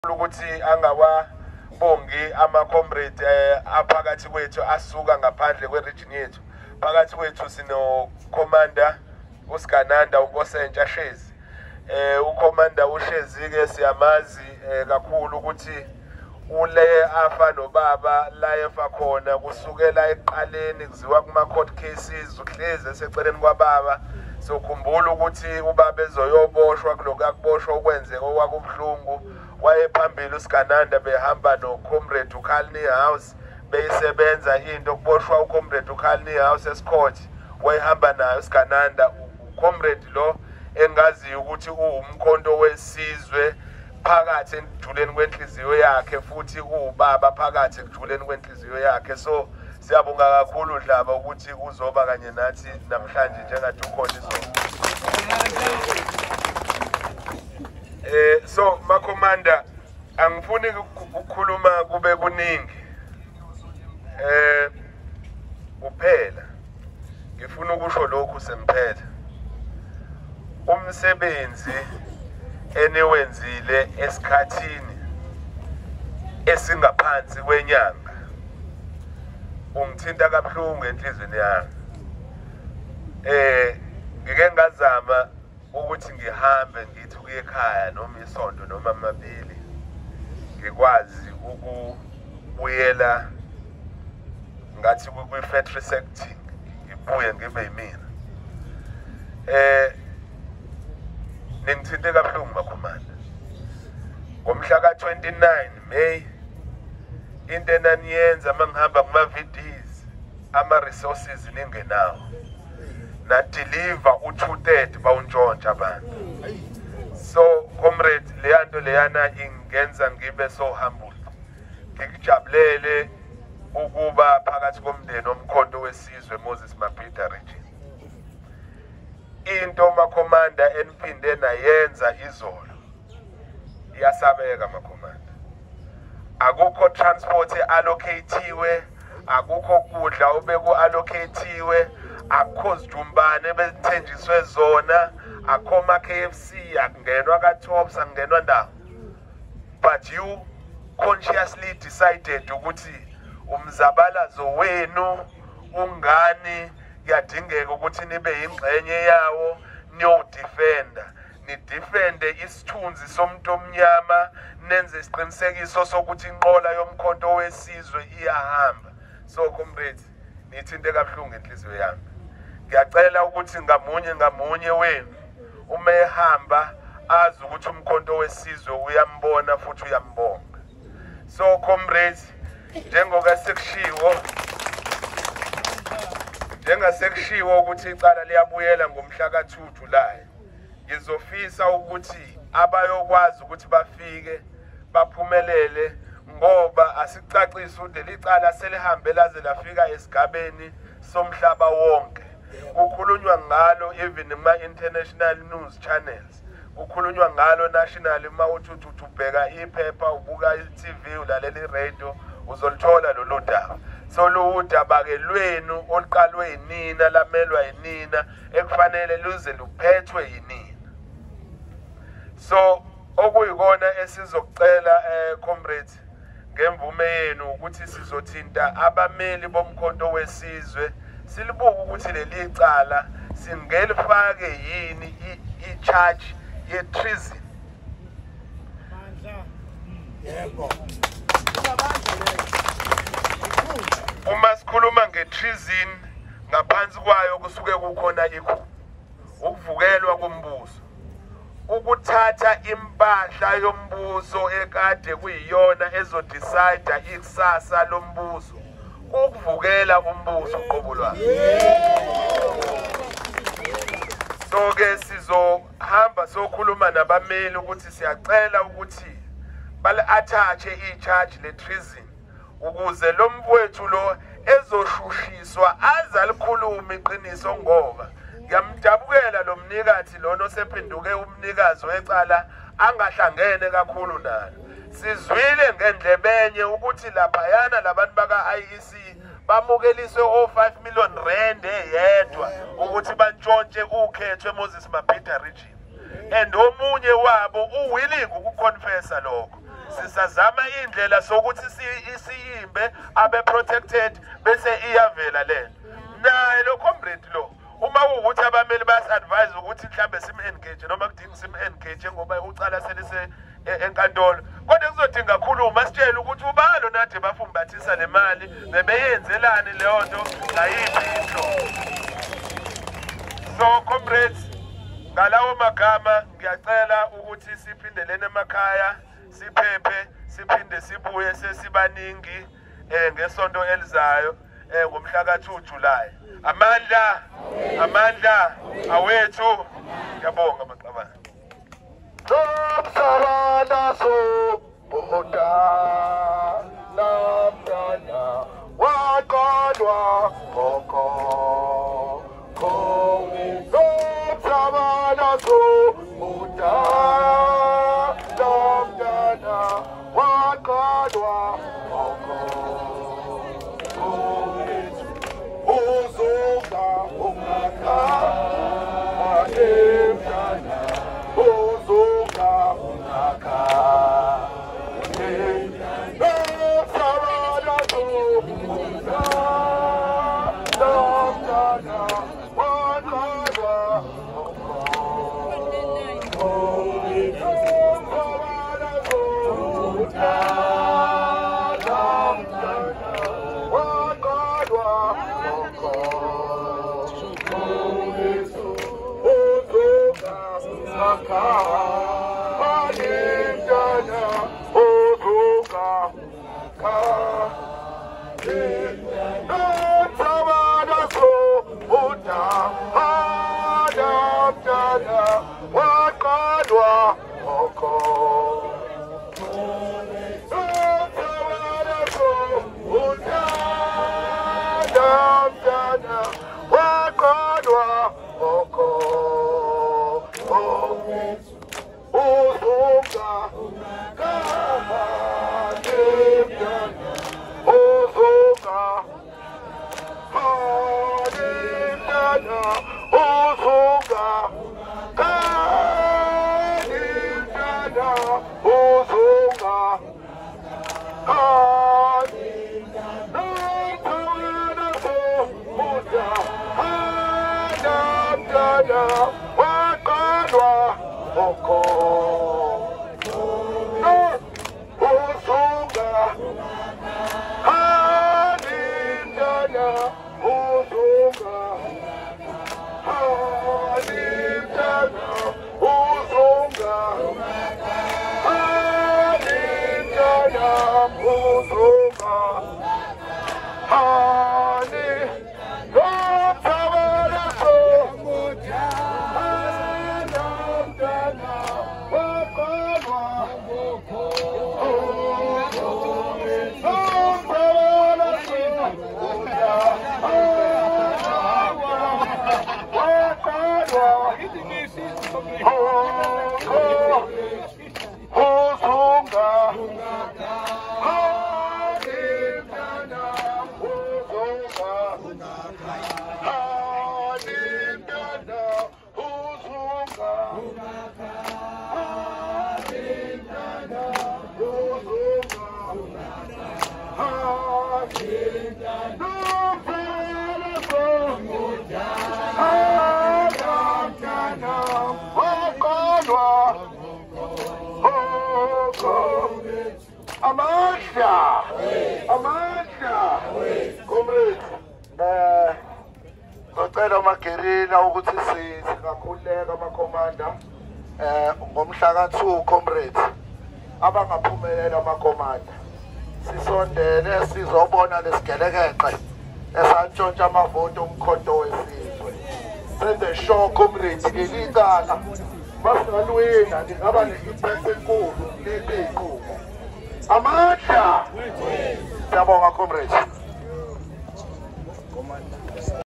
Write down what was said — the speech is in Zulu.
ukuthi angawabongi ama-comrade aphakathi kwethu asuka ngaphandle kwe-region yethu. Phakathi kwethu sino-commander uSgananda uNkosentsha Shezi. uCommander uShezi-ke siyamazi kakhulu ukuthi ule afa nobaba la efa khona kusukela eqaleni kuziwa kuma-court cases uhlezi eseceleni kwababa. Sokhumbula ukuthi ubaba ezoyoboshwa kuloko akuboshwa okwenzeka okwakubuhlungu. Wayephambili uSgananda behamba noComrade uKhalni House beyisebenza into kuboshwa uComrade uKhalni House eScourt wayehamba nayo uSgananda. uComrade lo engaziyo ukuthi uwumkhonto wesizwe phakathi ekujuleni kwenhliziyo yakhe futhi uwubaba phakathi ekujuleni kwenhliziyo yakhe. So siyabonga kakhulu Dlaba ukuthi uzoba kanye nathi namhlanje njengathi ukhona izolo. So ma-commander angifuni ukukhuluma kube kuningi kuphela ngifuna ukusho lokhu sengiphethe. Umsebenzi eniwenzile esikhathini esingaphansi kwenyanga ungithinta kabuhlungu enhlizweni yami. Ngike ngazama ukuthi ngihambe ngithi kuye ekhaya noma isonto noma amabili ngikwazi ukubuyela ngathi kwi-factory sector ngibuye ngibe yimina. Ningithinte kabuhlungu ma-commander. Ngomhla ka-29 May into enaniyenza mangihamba kuma-VDs ama-resources ningenawo na-deliver u-230 bawuntshontsha abantu. So comrade leyanto leyana ingenza ngibe so humble. Ngikujabulele ukuba phakathi komndeni omkhonto wesizwe Moses Mabhida region. Into ma-commander eniphinde nayenza izolo iyasabeka ma-commander. Akukho transport allocatiwe, akukho kudla obeku-allocatiwe, akukho zijumbane bezithenjiswe zona, akukho ama-KFC, akungenwa ka-Tops, akungenwa ndawo. But you consciously decided ukuthi umzabalazo wenu ungani kuyadingeka ukuthi nibe yingxenye yawo niyodefenda. Nidefende isithunzi somuntu omnyama nenze isiqinisekiso sokuthi inqola yomkhonto wesizwe iyahamba. So comrades nithinte kabuhlungu enhliziyo yami. Ngiyacela ukuthi ngamunye wenu uma ehamba azi ukuthi umkhonto wesizwe uyambona futhi uyambonga. So comrades njengasekushiwo ukuthi icala liyabuyela ngomhla ka-2 July. Ngizofisa ukuthi abayokwazi ukuthi bafike baphumelele ngoba asicacise ukuthi leli cala selihambe laze lafika esigabeni somhlaba wonke. Kukhulunywa ngalo even kuma-international news channels. Kukhulunywa ngalo national mawuthi ubheka iphepha ubuka i-TV ulalela i-radio uzolithola lolu daba. So lo daba-ke lwenu oluqalwe yinina lamelwa yinina ekufanele luze luphethwe yinina. So okuyikona esizokucela comrades ngemvume yenu ukuthi sizothinta abameli bomkhonto wesizwe silibuka ukuthi leli cala singelifake yini i-charge ye-treason. Uma sikhuluma nge-treason ngaphansi kwayo kusuke kukhona ukuvukelwa kombuso, ukuthatha impahla yombuso ekade kuyiyona ezodecide ikusasa lombuso, ukuvukela umbuso uqobo lwakhe. So-ke sizohamba sokhuluma nabameli ukuthi siyacela ukuthi bali-athache i-charge le-treason ukuze lo mfowethu lo ezoshushiswa azalikhuluma iqiniso ngoba ngiyamdabukela lo mnikazi lona osephenduke umnikazi wecala angahlangene kakhulu nalo. Sizwile ngendlebenye ukuthi laphayana labantu baka-IEC bamukeliswe o5 million rand eyedwa ukuthi bantshontshe ukhetho eMoses Mabhida region. And omunye wabo uwilling ukuconfessa lokho. sisazama indlela sokuthi isiyimbe abe protected bese iyavela lento naye lo comrade lo uma ukuthi abameli bas-advise ukuthi mhlambe sim-engage noma kudinga sim-engage ngoba ucala selise enkantolo kodwa kuzodinga kakhulu sitshele ukuthi ubalo nathi bafumbathisa le mali bebeyenzelani leyo nto ngayiphi into. So comrades ngalawo magama ngiyacela ukuthi siphindelene emakhaya siphephe siphinde sibuye sesibaningi ngesonto elizayo ngomhla ka-2 July. Amandla awethu ngiyabonga maqabane. Sabana so boda namdana waqalwa koko komi sabana so boda namdana waqalwa koko komi uzuka umaka ademdana uzuka umaka sabana so boda namdana waqalwa Ngicela magerina ukuthi singakhuleka amakomanda ngomhla ka-2 comrades abangaphumelela amakomanda sisondele sizobona lesigelekeqe esantshontsha amavoto omkhonto wesizwe senze sure comrades lilicala masingalwina lingaba ne-impact enkulu liqinqumo amandla siyabonga comrades.